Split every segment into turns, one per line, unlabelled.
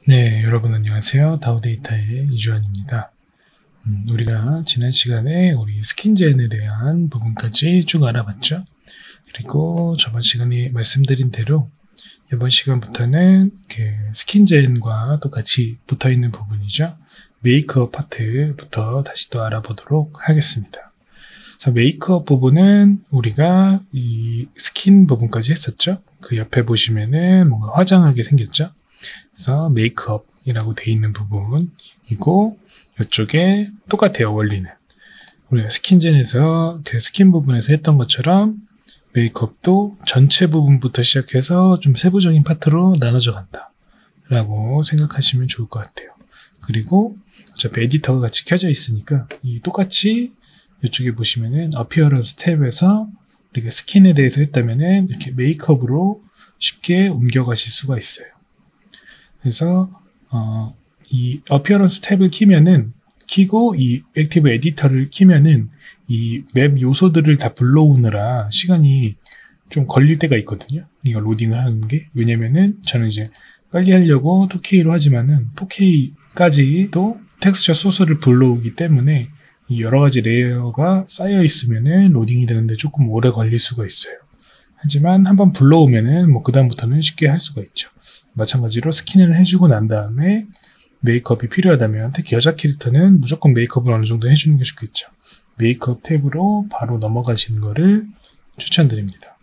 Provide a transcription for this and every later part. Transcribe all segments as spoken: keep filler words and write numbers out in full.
네, 여러분 안녕하세요. 다우데이터의 이주환입니다. 음, 우리가 지난 시간에 우리 스킨젠에 대한 부분까지 쭉 알아봤죠. 그리고 저번 시간에 말씀드린 대로 이번 시간부터는 그 스킨젠과 똑같이 붙어있는 부분이죠. 메이크업 파트부터 다시 또 알아보도록 하겠습니다. 그래서 메이크업 부분은 우리가 이 스킨 부분까지 했었죠. 그 옆에 보시면은 뭔가 화장하게 생겼죠. 그래서 메이크업이라고 되어 있는 부분이고, 이쪽에 똑같아요, 원리는. 우리가 스킨젠에서 그 스킨 부분에서 했던 것처럼 메이크업도 전체 부분부터 시작해서 좀 세부적인 파트로 나눠져 간다 라고 생각하시면 좋을 것 같아요. 그리고 어차피 에디터가 같이 켜져 있으니까 이 똑같이 이쪽에 보시면은 어피어런스 탭에서 우리가 스킨에 대해서 했다면은 이렇게 메이크업으로 쉽게 옮겨가실 수가 있어요. 그래서 어, 이 어피어런스 탭을 키면은 키고 이 액티브 에디터를 키면은 이 맵 요소들을 다 불러오느라 시간이 좀 걸릴 때가 있거든요. 이거 로딩을 하는 게. 왜냐면은 저는 이제 빨리 하려고 투 케이로 하지만은 포 케이까지도 텍스처 소스를 불러오기 때문에 이 여러 가지 레이어가 쌓여 있으면은 로딩이 되는데 조금 오래 걸릴 수가 있어요. 하지만 한번 불러오면은 뭐 그다음부터는 쉽게 할 수가 있죠. 마찬가지로 스킨을 해주고 난 다음에 메이크업이 필요하다면 특히 여자 캐릭터는 무조건 메이크업을 어느 정도 해주는 게 좋겠죠. 메이크업 탭으로 바로 넘어가시는 거를 추천드립니다.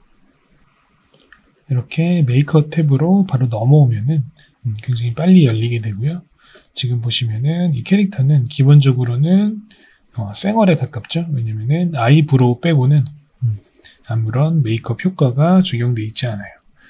이렇게 메이크업 탭으로 바로 넘어오면은 굉장히 빨리 열리게 되고요. 지금 보시면은 이 캐릭터는 기본적으로는 어, 쌩얼에 가깝죠. 왜냐면은 아이브로우 빼고는 음, 아무런 메이크업 효과가 적용되어 있지 않아요.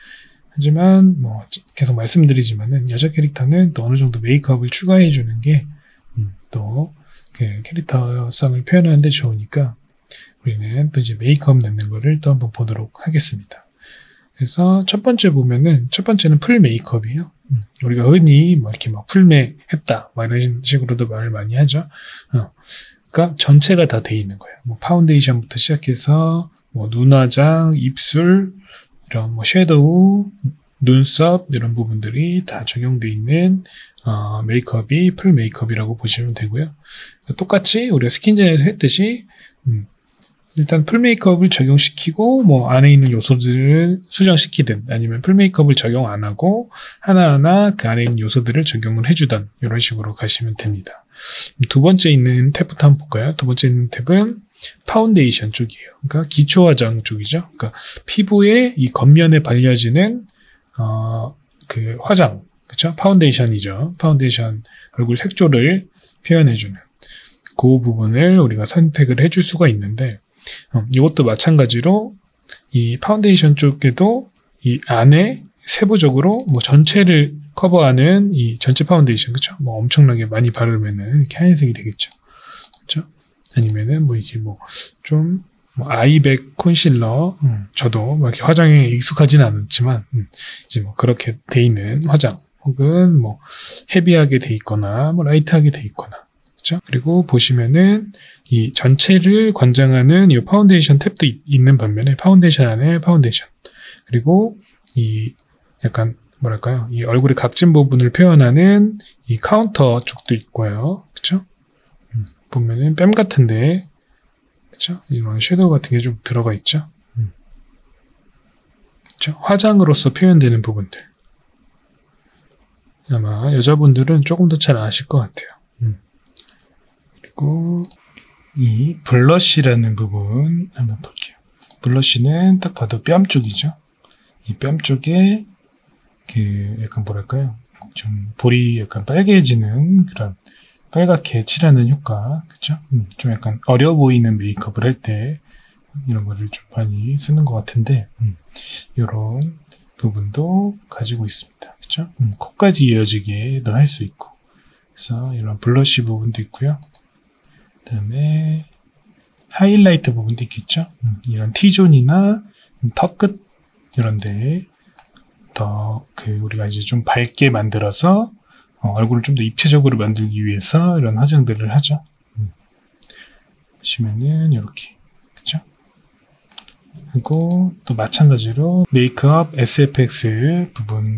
하지만 뭐 계속 말씀드리지만은 여자 캐릭터는 또 어느 정도 메이크업을 추가해 주는 게 또 그 캐릭터성을 표현하는데 좋으니까 우리는 또 이제 메이크업 넣는 거를 또 한번 보도록 하겠습니다. 그래서 첫 번째 보면은 첫 번째는 풀 메이크업이에요. 음, 우리가 흔히 뭐 이렇게 막 풀메 했다 막 이런 식으로도 말을 많이 하죠. 어, 그러니까 전체가 다 돼 있는 거예요. 뭐 파운데이션부터 시작해서 뭐 눈화장, 입술 이런 뭐 섀도우, 눈썹 이런 부분들이 다 적용되어 있는 어, 메이크업이 풀 메이크업이라고 보시면 되고요. 똑같이 우리가 스킨젠에서 했듯이 음, 일단 풀 메이크업을 적용시키고 뭐 안에 있는 요소들을 수정시키든 아니면 풀 메이크업을 적용 안 하고 하나하나 그 안에 있는 요소들을 적용을 해주던 이런 식으로 가시면 됩니다. 두 번째 있는 탭부터 한번 볼까요? 두 번째 있는 탭은 파운데이션 쪽이에요. 그러니까 기초 화장 쪽이죠. 그러니까 피부의 이 겉면에 발려지는 어, 그 화장, 그렇죠? 파운데이션이죠. 파운데이션 얼굴 색조를 표현해주는 그 부분을 우리가 선택을 해줄 수가 있는데 어, 이것도 마찬가지로 이 파운데이션 쪽에도 이 안에 세부적으로 뭐 전체를 커버하는 이 전체 파운데이션, 그렇죠? 뭐 엄청나게 많이 바르면은 이렇게 하얀색이 되겠죠. 그렇죠? 아니면은 뭐 이게 뭐 좀 뭐 아이백 콘실러, 음, 저도 막 이렇게 화장에 익숙하지는 않지만 음, 이제 뭐 그렇게 돼 있는 화장 혹은 뭐 헤비하게 돼 있거나 뭐 라이트하게 돼 있거나, 그렇죠? 그리고 보시면은 이 전체를 관장하는 이 파운데이션 탭도 이, 있는 반면에 파운데이션 안에 파운데이션, 그리고 이 약간 뭐랄까요, 이 얼굴의 각진 부분을 표현하는 이 카운터 쪽도 있고요, 그렇죠? 음, 보면은 뺨 같은데, 그렇죠? 이런 섀도우 같은 게 좀 들어가 있죠. 음. 그렇죠? 화장으로서 표현되는 부분들. 아마 여자분들은 조금 더 잘 아실 것 같아요. 음. 그리고 이 블러쉬라는 부분 한번 볼게요. 블러쉬는 딱 봐도 뺨 쪽이죠. 이 뺨 쪽에 그 약간 뭐랄까요, 좀 볼이 약간 빨개지는 그런 빨갛게 칠하는 효과, 그쵸? 음, 좀 약간 어려 보이는 메이크업을 할 때 이런 거를 좀 많이 쓰는 것 같은데 음, 이런 부분도 가지고 있습니다. 그쵸? 음, 코까지 이어지게도 할 수 있고, 그래서 이런 블러쉬 부분도 있고요. 그 다음에 하이라이트 부분도 있겠죠? 음, 이런 T존이나 턱 끝 이런데 더 그 우리가 이제 좀 밝게 만들어서 어, 얼굴을 좀 더 입체적으로 만들기 위해서 이런 화장들을 하죠. 음. 보시면은 이렇게, 그쵸? 그리고 또 마찬가지로 메이크업 에스에프엑스 부분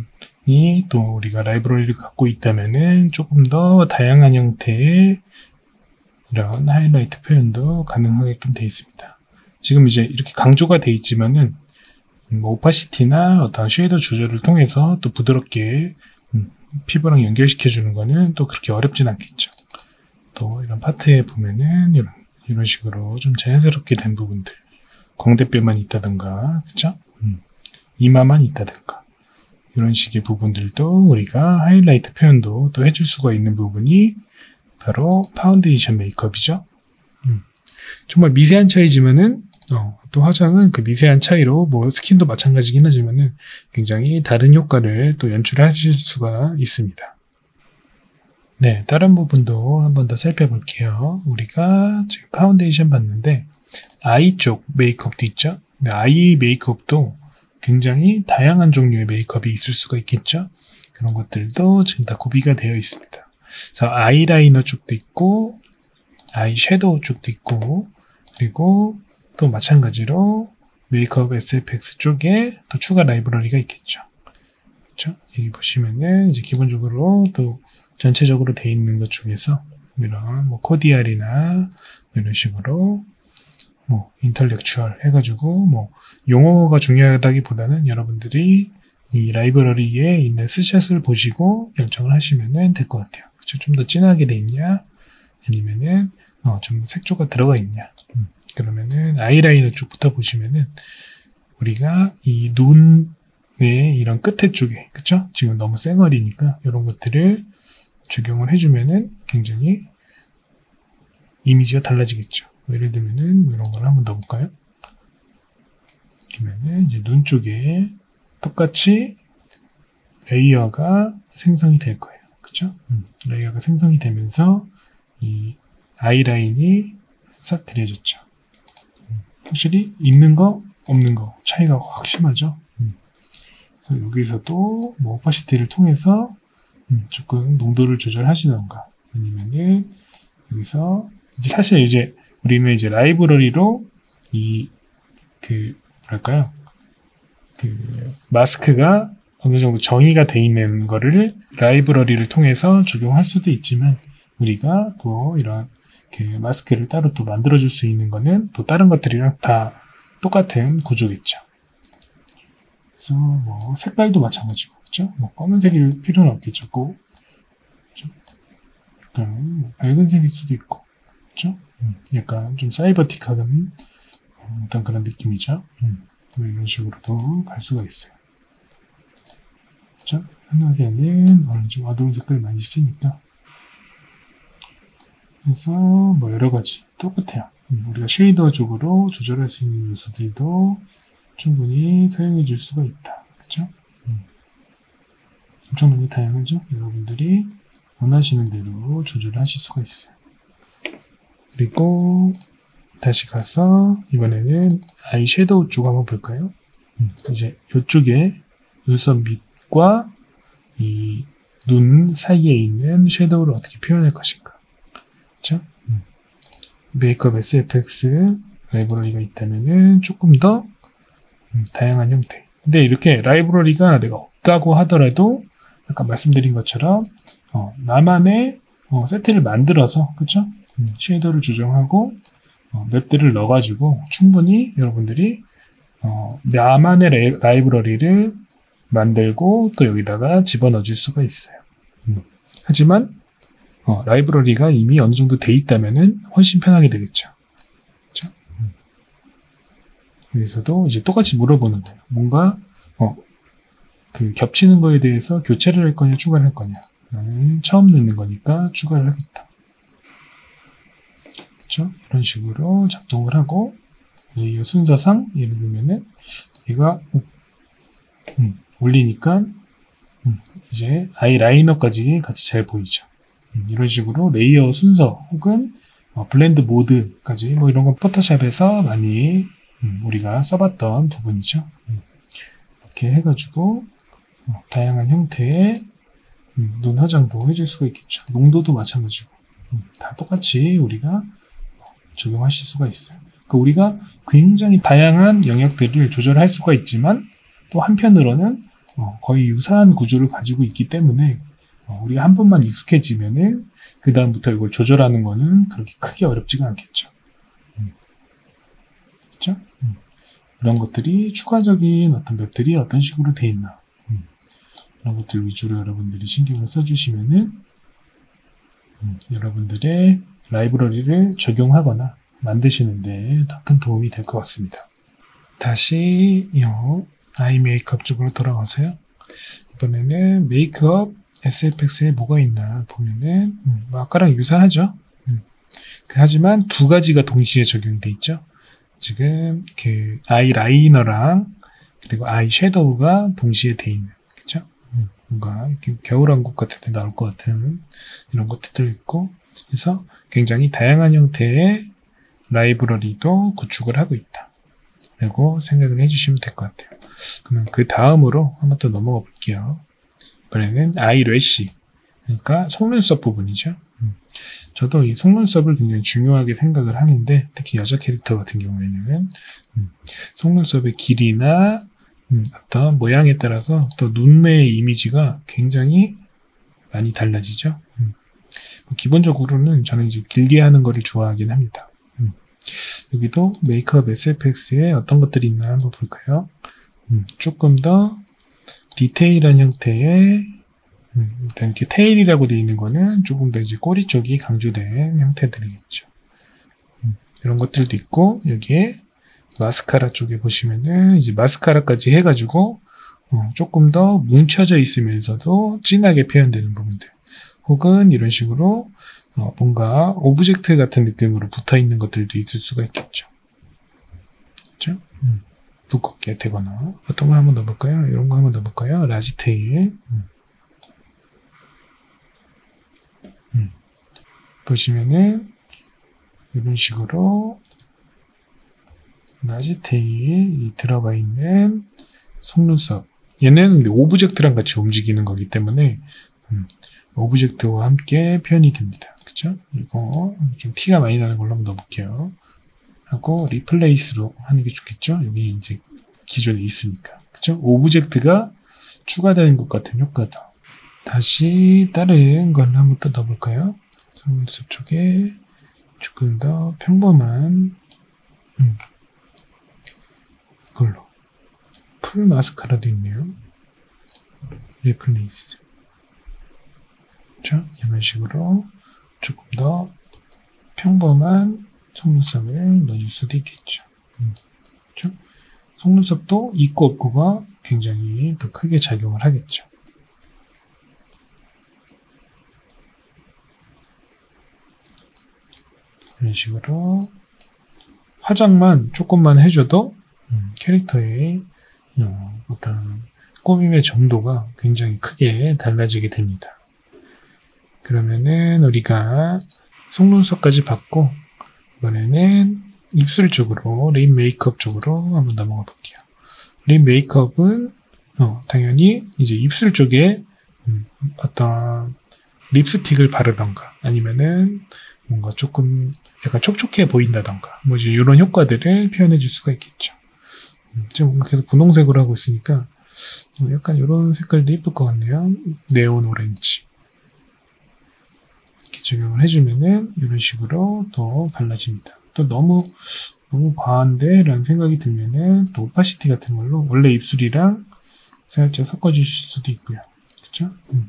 또 우리가 라이브러리를 갖고 있다면은 조금 더 다양한 형태의 이런 하이라이트 표현도 가능하게끔 되어 있습니다. 지금 이제 이렇게 강조가 되어 있지만은 뭐 오파시티나 어떤 쉐이더 조절을 통해서 또 부드럽게 음, 피부랑 연결시켜 주는 거는 또 그렇게 어렵진 않겠죠. 또 이런 파트에 보면은 이런, 이런 식으로 좀 자연스럽게 된 부분들, 광대뼈만 있다든가, 그쵸? 음, 이마만 있다든가 이런 식의 부분들도 우리가 하이라이트 표현도 또 해줄 수가 있는 부분이 바로 파운데이션 메이크업이죠. 음, 정말 미세한 차이지만은 어, 또 화장은 그 미세한 차이로 뭐 스킨도 마찬가지긴 하지만은 굉장히 다른 효과를 또 연출하실 수가 있습니다. 네, 다른 부분도 한 번 더 살펴볼게요. 우리가 지금 파운데이션 봤는데 아이 쪽 메이크업도 있죠. 네, 아이 메이크업도 굉장히 다양한 종류의 메이크업이 있을 수가 있겠죠. 그런 것들도 지금 다 구비가 되어 있습니다. 그래서 아이라이너 쪽도 있고 아이 섀도우 쪽도 있고 그리고 또 마찬가지로 메이크업 에스에프엑스 쪽에 또 추가 라이브러리가 있겠죠. 그렇죠? 여기 보시면은 이제 기본적으로 또 전체적으로 되어 있는 것 중에서 이런 뭐 코디알이나 이런 식으로 뭐 인텔렉추얼 해가지고 뭐 용어가 중요하다기보다는 여러분들이 이 라이브러리에 있는 스샷을 보시고 결정을 하시면 될 것 같아요. 그렇죠? 좀 더 진하게 돼 있냐 아니면은 어, 좀 색조가 들어가 있냐. 음, 그러면은 아이라이너 쪽부터 보시면은 우리가 이 눈의 이런 끝에 쪽에 그쵸? 지금 너무 쌩얼이니까 이런 것들을 적용을 해주면은 굉장히 이미지가 달라지겠죠. 예를 들면은 이런 걸 한번 넣어볼까요? 그러면은 이제 눈 쪽에 똑같이 레이어가 생성이 될 거예요. 그쵸? 음, 레이어가 생성이 되면서 이 아이라인이 싹 그려졌죠. 음, 확실히 있는 거, 없는 거 차이가 확 심하죠. 음, 그래서 여기서도 뭐 오파시티를 통해서 음, 조금 농도를 조절하시던가 아니면은 여기서 이제 사실 이제 우리는 이제 라이브러리로 이 그 뭐랄까요 그 마스크가 어느 정도 정의가 돼 있는 거를 라이브러리를 통해서 적용할 수도 있지만 우리가 또 이런 그 마스크를 따로 또 만들어줄 수 있는 거는 또 다른 것들이랑 다 똑같은 구조겠죠. 그래서 뭐 색깔도 마찬가지고, 그렇죠? 뭐 검은색일 필요는 없겠죠. 꼭, 그렇죠? 약간 뭐 밝은 색일 수도 있고, 그렇죠? 음, 약간 좀 사이버틱한 어떤 그런 느낌이죠. 음, 뭐 이런 식으로도 갈 수가 있어요. 그렇죠? 흔하게는 오늘 좀 어두운 색깔 많이 쓰니까. 그래서 뭐 여러 가지 똑같아요. 음, 우리가 쉐이더 쪽으로 조절할 수 있는 요소들도 충분히 사용해 줄 수가 있다. 그렇죠? 음. 엄청나게 다양하죠? 여러분들이 원하시는 대로 조절하실 수가 있어요. 그리고 다시 가서 이번에는 아이 섀도우 쪽 한번 볼까요? 음, 이제 이쪽에 눈썹 밑과 이 눈 사이에 있는 섀도우를 어떻게 표현할 것인가. 그렇죠? 음. 메이크업 에스에프엑스 라이브러리가 있다면은 조금 더 음, 다양한 형태. 근데 이렇게 라이브러리가 내가 없다고 하더라도 아까 말씀드린 것처럼 어, 나만의 어, 세트를 만들어서 그쵸? 음, 쉐이더를 조정하고 어, 맵들을 넣어가지고 충분히 여러분들이 어, 나만의 레, 라이브러리를 만들고 또 여기다가 집어넣어 줄 수가 있어요. 음. 하지만 어, 라이브러리가 이미 어느 정도 돼 있다면은 훨씬 편하게 되겠죠. 그쵸? 음. 여기서도 이제 똑같이 물어보는 거예요. 뭔가 어, 그 겹치는 거에 대해서 교체를 할 거냐 추가를 할 거냐. 나는 처음 넣는 거니까 추가를 하겠다. 그렇죠? 이런 식으로 작동을 하고 이 순서상 예를 들면은 얘가 음, 올리니까 음, 이제 아이라이너까지 같이 잘 보이죠. 음, 이런 식으로 레이어 순서 혹은 어, 블렌드 모드까지 뭐 이런 건 포토샵에서 많이 음, 우리가 써봤던 부분이죠. 음, 이렇게 해가지고 어, 다양한 형태의 음, 눈 화장도 해줄 수가 있겠죠. 농도도 마찬가지고 음, 다 똑같이 우리가 적용하실 수가 있어요. 그러니까 우리가 굉장히 다양한 영역들을 조절할 수가 있지만 또 한편으로는 어, 거의 유사한 구조를 가지고 있기 때문에 어, 우리가 한 번만 익숙해지면은 그 다음부터 이걸 조절하는 거는 그렇게 크게 어렵지가 않겠죠. 음. 그렇죠? 음. 이런 것들이 추가적인 어떤 맵들이 어떤 식으로 돼 있나, 음. 이런 것들 위주로 여러분들이 신경을 써주시면은 음, 여러분들의 라이브러리를 적용하거나 만드시는데 더 큰 도움이 될 것 같습니다. 다시 이 아이 메이크업 쪽으로 돌아가서요. 이번에는 메이크업 에스에프엑스에 뭐가 있나 보면은 음, 뭐 아까랑 유사하죠. 음. 하지만 두 가지가 동시에 적용돼 있죠. 지금 그 아이 라이너랑 그리고 아이 섀도우가 동시에 돼 있는, 그렇죠? 음, 뭔가 겨울왕국 같은 데 나올 것 같은 이런 것들도 있고, 그래서 굉장히 다양한 형태의 라이브러리도 구축을 하고 있다 라고 생각을 해주시면 될 것 같아요. 그러면 그 다음으로 한번 더 넘어가 볼게요. 이번에는 아이 래쉬, 그러니까 속눈썹 부분이죠. 음. 저도 이 속눈썹을 굉장히 중요하게 생각을 하는데, 특히 여자 캐릭터 같은 경우에는 음, 속눈썹의 길이나 음, 어떤 모양에 따라서 또 눈매의 이미지가 굉장히 많이 달라지죠. 음. 기본적으로는 저는 이제 길게 하는 거를 좋아하긴 합니다. 음. 여기도 메이크업 에스에프엑스에 어떤 것들이 있나 한번 볼까요? 음, 조금 더 디테일한 형태의 음, 일단 이렇게 테일이라고 되어 있는 거는 조금 더 이제 꼬리 쪽이 강조된 형태들이겠죠. 음, 이런 것들도 있고, 여기에 마스카라 쪽에 보시면은 이제 마스카라까지 해가지고 어, 조금 더 뭉쳐져 있으면서도 진하게 표현되는 부분들, 혹은 이런 식으로 어, 뭔가 오브젝트 같은 느낌으로 붙어 있는 것들도 있을 수가 있겠죠. 그렇죠? 음, 두껍게 되거나. 어떤 거 한번 넣어볼까요? 이런 거 한번 넣어볼까요? 라지테일. 음. 음. 보시면은 이런 식으로 라지테일이 들어가 있는 속눈썹. 얘는 오브젝트랑 같이 움직이는 거기 때문에 음, 오브젝트와 함께 표현이 됩니다. 그쵸? 이거 좀 티가 많이 나는 걸로 한번 넣어볼게요. 하고 리플레이스로 하는 게 좋겠죠? 여기 이제 기존에 있으니까. 그쵸? 오브젝트가 추가되는 것 같은 효과다. 다시 다른 걸 한번 또 넣어볼까요? 속눈썹 쪽에 조금 더 평범한 음, 이걸로 풀 마스카라도 있네요. 리플레이스. 그렇죠? 이런 식으로 조금 더 평범한 속눈썹을 넣어줄 수도 있겠죠. 음, 그렇죠? 속눈썹도 있고 없고가 굉장히 더 크게 작용을 하겠죠. 이런 식으로 화장만 조금만 해줘도 음, 캐릭터의 어, 어떤 꾸밈의 정도가 굉장히 크게 달라지게 됩니다. 그러면은 우리가 속눈썹까지 봤고, 이번에는 입술 쪽으로, 립 메이크업 쪽으로 한번 넘어가 볼게요. 립 메이크업은 어, 당연히 이제 입술 쪽에 음, 어떤 립스틱을 바르던가 아니면은 뭔가 조금 약간 촉촉해 보인다던가 뭐 이제 이런 효과들을 표현해 줄 수가 있겠죠. 음, 지금 계속 분홍색으로 하고 있으니까 약간 이런 색깔도 예쁠 것 같네요. 네온 오렌지. 이렇게 적용을 해주면은 이런 식으로 또 발라집니다. 또 너무 너무 과한데 라는 생각이 들면은 또 오파시티 같은 걸로 원래 입술이랑 살짝 섞어주실 수도 있고요. 그쵸? 음.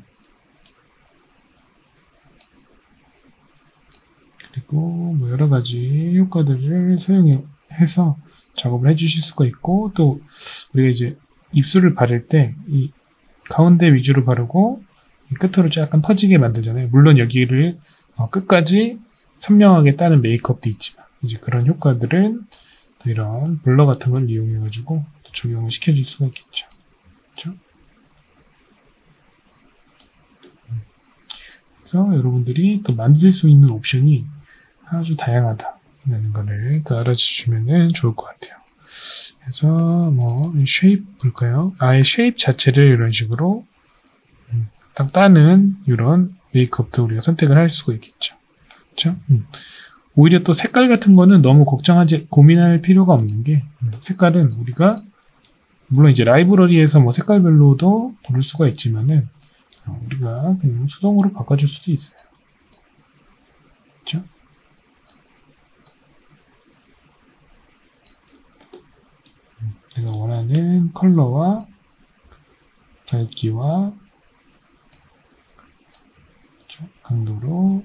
그리고 뭐 여러 가지 효과들을 사용해서 작업을 해주실 수가 있고, 또 우리가 이제 입술을 바를 때 이 가운데 위주로 바르고 끝으로 약간 퍼지게 만들잖아요. 물론 여기를 어 끝까지 선명하게 따는 메이크업도 있지만 이제 그런 효과들은 또 이런 블러 같은 걸 이용해 가지고 적용을 시켜줄 수가 있겠죠. 그렇죠? 그래서 여러분들이 또 만들 수 있는 옵션이 아주 다양하다라는 거를 또 알아주시면 좋을 것 같아요. 그래서 뭐 쉐입 볼까요? 아예 쉐입 자체를 이런 식으로 음, 딱 따는 이런 메이크업도 우리가 선택을 할 수가 있겠죠. 그렇죠? 음. 오히려 또 색깔 같은 거는 너무 걱정하지 고민할 필요가 없는 게 음, 색깔은 우리가 물론 이제 라이브러리에서 뭐 색깔별로도 고를 수가 있지만은 어, 우리가 그냥 수동으로 바꿔줄 수도 있어요. 그렇죠? 내가 원하는 컬러와 밝기와 강도로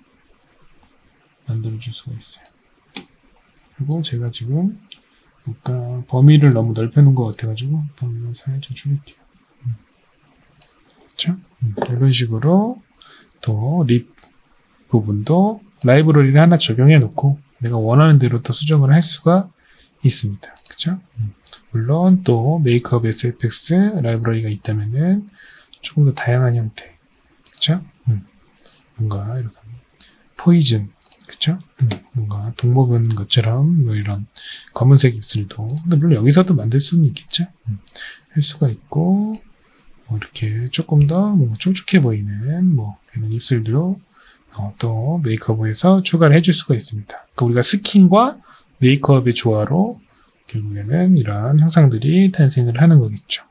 만들어줄 수가 있어요. 그리고 제가 지금 그러니까 범위를 너무 넓혀놓은 것 같아가지고 범위만 살짝 줄일게요. 음. 그렇죠? 음. 이런 식으로 또 립 부분도 라이브러리를 하나 적용해 놓고 내가 원하는 대로 또 수정을 할 수가 있습니다. 그렇죠? 음. 물론 또 메이크업 에스에프엑스 라이브러리가 있다면은 조금 더 다양한 형태, 그렇죠? 음. 뭔가 이렇게 포이즌, 그렇죠? 음. 뭔가 독먹은 것처럼 뭐 이런 검은색 입술도, 근데 물론 여기서도 만들 수는 있겠죠? 음. 할 수가 있고, 뭐 이렇게 조금 더 뭔가 촉촉해 보이는 뭐 이런 입술도 어, 또 메이크업에서 추가를 해줄 수가 있습니다. 그러니까 우리가 스킨과 메이크업의 조화로 결국에는 이런 형상들이 탄생을 하는 거겠죠.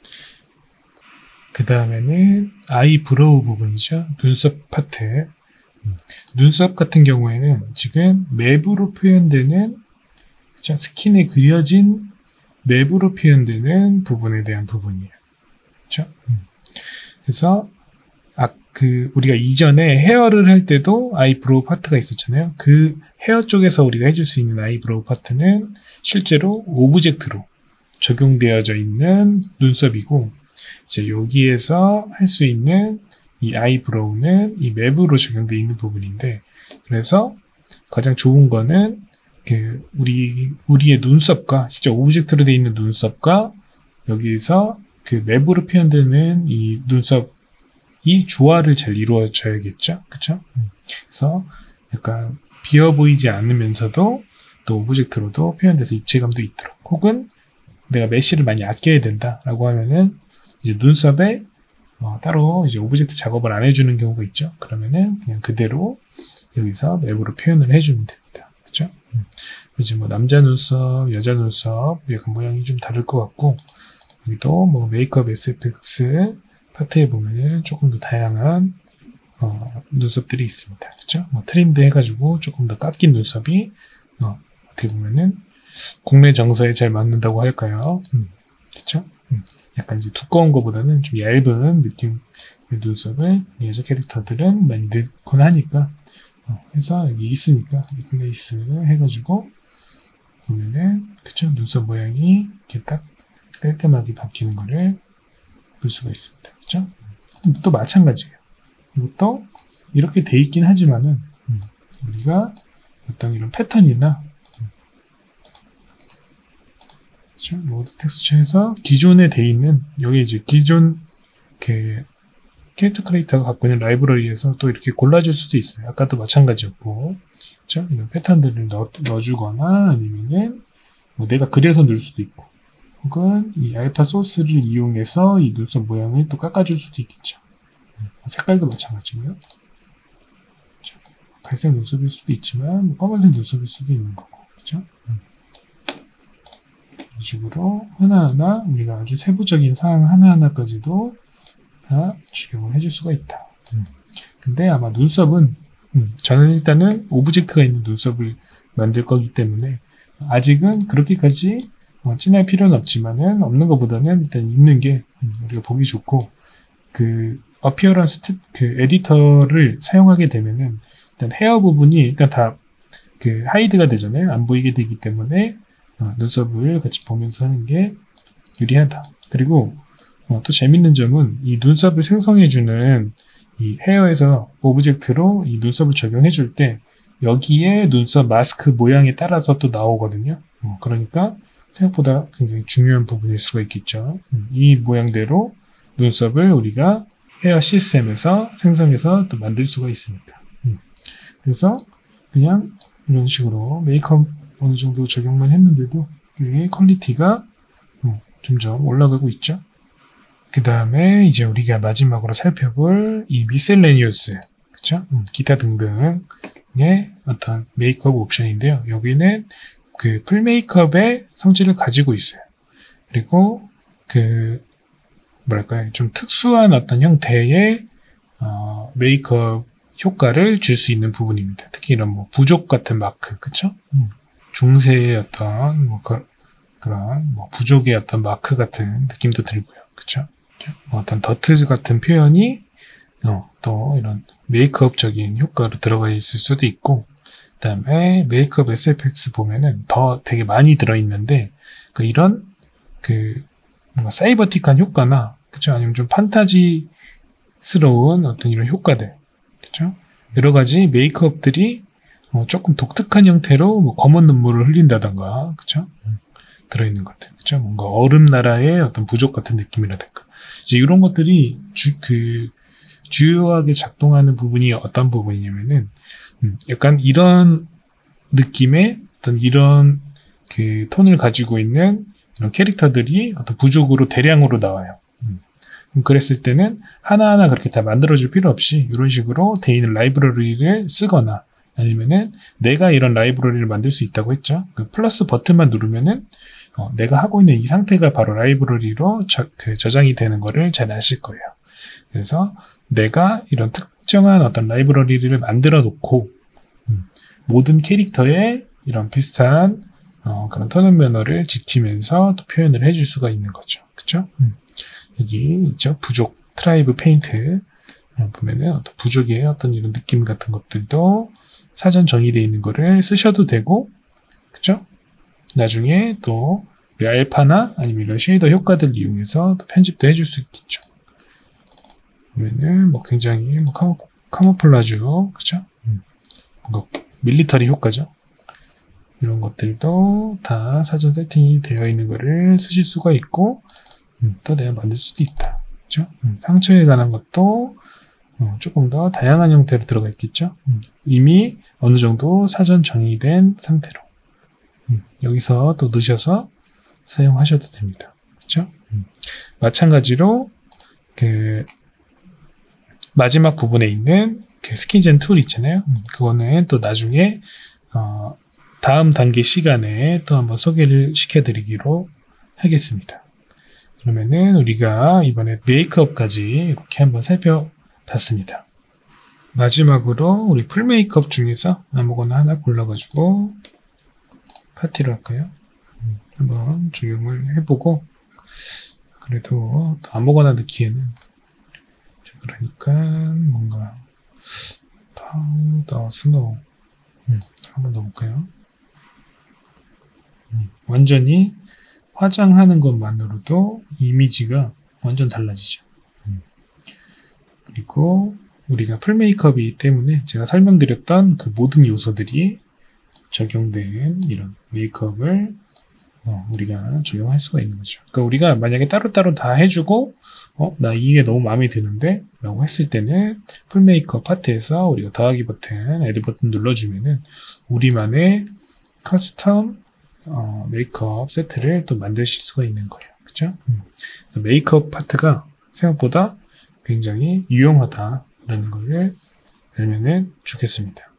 그 다음에는 아이 브로우 부분이죠. 눈썹 파트. 눈썹 같은 경우에는 지금 맵으로 표현되는, 그렇죠? 스킨에 그려진 맵으로 표현되는 부분에 대한 부분이에요. 그렇죠? 그래서 아, 그 우리가 이전에 헤어를 할 때도 아이브로우 파트가 있었잖아요. 그 헤어 쪽에서 우리가 해줄 수 있는 아이브로우 파트는 실제로 오브젝트로 적용되어져 있는 눈썹이고, 이제 여기에서 할 수 있는 이 아이브로우는 이 맵으로 적용되어 있는 부분인데, 그래서 가장 좋은 거는 그 우리 우리의 눈썹과 진짜 오브젝트로 되어 있는 눈썹과 여기서 그 맵으로 표현되는 이 눈썹 이 조화를 잘 이루어져야겠죠, 그렇죠? 그래서 약간 비어 보이지 않으면서도 또 오브젝트로도 표현돼서 입체감도 있도록, 혹은 내가 메쉬를 많이 아껴야 된다라고 하면은 이제 눈썹에 어, 따로 이제 오브젝트 작업을 안 해주는 경우가 있죠. 그러면은 그냥 그대로 여기서 맵으로 표현을 해주면 됩니다, 그렇죠? 음. 이제 뭐 남자 눈썹, 여자 눈썹 약간 모양이 좀 다를 것 같고, 여기도 뭐 메이크업 에스에프엑스 파트에 보면은 조금 더 다양한 어, 눈썹들이 있습니다. 그렇죠? 뭐 트림도 해가지고 조금 더 깎인 눈썹이 어, 어떻게 보면은 국내 정서에 잘 맞는다고 할까요? 음, 그렇죠? 음, 약간 이제 두꺼운 것보다는 좀 얇은 느낌의 눈썹을 여자 캐릭터들은 많이 넣곤 하니까, 어, 해서 여기 있으니까 리플레이스 해가지고 보면은, 그쵸? 눈썹 모양이 이렇게 딱 깔끔하게 바뀌는 거를 볼 수가 있습니다. 그쵸? 또 마찬가지예요. 이것도 이렇게 돼 있긴 하지만은 음, 우리가 어떤 이런 패턴이나 음, 그쵸? 로드 텍스처에서 기존에 돼 있는, 여기 이제 기존 그 캐릭터 크리에이터가 갖고 있는 라이브러리에서 또 이렇게 골라줄 수도 있어요. 아까도 마찬가지였고, 그쵸? 이런 패턴들을 넣어, 넣어주거나 아니면은 뭐 내가 그려서 넣을 수도 있고, 혹은 이 알파 소스를 이용해서 이 눈썹 모양을 또 깎아줄 수도 있겠죠. 색깔도 마찬가지고요. 갈색 눈썹일 수도 있지만 뭐 검은색 눈썹일 수도 있는 거고, 그렇죠? 음. 이런 식으로 하나하나 우리가 아주 세부적인 사항 하나하나까지도 다 적용을 해줄 수가 있다. 음. 근데 아마 눈썹은 음, 저는 일단은 오브젝트가 있는 눈썹을 만들 거기 때문에 아직은 그렇게까지 어, 진할 필요는 없지만은 없는 것보다는 일단 있는 게 음, 우리가 보기 좋고, 그 어피어런스 그 에디터를 사용하게 되면은 일단 헤어 부분이 일단 다 그 하이드가 되잖아요. 안 보이게 되기 때문에 어, 눈썹을 같이 보면서 하는 게 유리하다. 그리고 어, 또 재밌는 점은 이 눈썹을 생성해주는 이 헤어에서 오브젝트로 이 눈썹을 적용해줄 때 여기에 눈썹 마스크 모양에 따라서 또 나오거든요. 어, 그러니까 생각보다 굉장히 중요한 부분일 수가 있겠죠. 음, 이 모양대로 눈썹을 우리가 헤어 시스템에서 생성해서 또 만들 수가 있습니다. 음, 그래서 그냥 이런 식으로 메이크업 어느 정도 적용만 했는데도 이 퀄리티가 음, 점점 올라가고 있죠. 그 다음에 이제 우리가 마지막으로 살펴볼 이 미셀레니우스, 그쵸? 음, 기타 등등의 어떤 메이크업 옵션인데요. 여기는 그 풀 메이크업의 성질을 가지고 있어요. 그리고 그 뭐랄까요, 좀 특수한 어떤 형태의 어, 메이크업 효과를 줄 수 있는 부분입니다. 특히 이런 뭐 부족 같은 마크, 그쵸? 음. 중세의 어떤 뭐 그, 그런 뭐 부족의 어떤 마크 같은 느낌도 들고요, 그쵸? 뭐 어떤 더트 같은 표현이 어, 또 이런 메이크업적인 효과로 들어가 있을 수도 있고, 그 다음에 메이크업 에스에프엑스 보면은 더 되게 많이 들어있는데, 그 이런 그 뭔가 사이버틱한 효과나, 그쵸? 아니면 좀 판타지스러운 어떤 이런 효과들, 그쵸? 여러 가지 메이크업들이 어, 조금 독특한 형태로 뭐 검은 눈물을 흘린다던가, 그쵸? 음, 들어있는 것들, 그쵸? 뭔가 얼음 나라의 어떤 부족 같은 느낌이라든가, 이제 이런 것들이 주, 그 주요하게 작동하는 부분이 어떤 부분이냐면은, 음, 약간 이런 느낌의 어떤 이런 그 톤을 가지고 있는 이런 캐릭터들이 어떤 부족으로 대량으로 나와요. 음. 그랬을 때는 하나하나 그렇게 다 만들어줄 필요 없이 이런 식으로 돼 있는 라이브러리를 쓰거나, 아니면은 내가 이런 라이브러리를 만들 수 있다고 했죠. 그 플러스 버튼만 누르면은 어, 내가 하고 있는 이 상태가 바로 라이브러리로 저, 그 저장이 되는 거를 잘 아실 거예요. 그래서 내가 이런 특정한 어떤 라이브러리를 만들어 놓고 음, 모든 캐릭터의 이런 비슷한 어, 그런 톤앤 매너를 지키면서 또 표현을 해줄 수가 있는 거죠. 그쵸? 음. 여기 있죠. 부족, 트라이브 페인트. 어, 보면은 어떤 부족의 어떤 이런 느낌 같은 것들도 사전 정의되어 있는 거를 쓰셔도 되고, 그쵸? 나중에 또 알파나 아니면 이런 쉐이더 효과들 이용해서 또 편집도 해줄 수 있겠죠. 보면은 뭐 굉장히 뭐 카모, 카모플라주, 그쵸? 음, 뭔가 밀리터리 효과죠. 이런 것들도 다 사전 세팅이 되어 있는 거를 쓰실 수가 있고, 음, 또 내가 만들 수도 있다. 그쵸? 음, 상처에 관한 것도 어, 조금 더 다양한 형태로 들어가 있겠죠. 음, 이미 어느 정도 사전 정의된 상태로 음, 여기서 또 넣으셔서 사용하셔도 됩니다. 그렇죠? 음, 마찬가지로 그 마지막 부분에 있는 그 스킨젠 툴 있잖아요. 음, 그거는 또 나중에 어, 다음 단계 시간에 또 한번 소개를 시켜드리기로 하겠습니다. 그러면은 우리가 이번에 메이크업까지 이렇게 한번 살펴봤습니다. 마지막으로 우리 풀 메이크업 중에서 아무거나 하나 골라가지고 파티로 할까요? 음, 한번 적용을 해보고, 그래도 또 아무거나 넣기에는, 그러니까 뭔가 파우더 스노우 음, 한번 넣어볼까요? 음, 완전히 화장하는 것만으로도 이미지가 완전 달라지죠. 음. 그리고 우리가 풀 메이크업이기 때문에 제가 설명드렸던 그 모든 요소들이 적용된 이런 메이크업을 어, 우리가 적용할 수가 있는 거죠. 그러니까 우리가 만약에 따로따로 다 해주고 어, 나 이게 너무 마음에 드는데 라고 했을 때는 풀 메이크업 파트에서 우리가 더하기 버튼, 애드 버튼 눌러주면은 우리만의 커스텀 어, 메이크업 세트를 또 만드실 수가 있는 거예요. 그쵸? 음. 그래서 메이크업 파트가 생각보다 굉장히 유용하다라는 걸 알면은 좋겠습니다.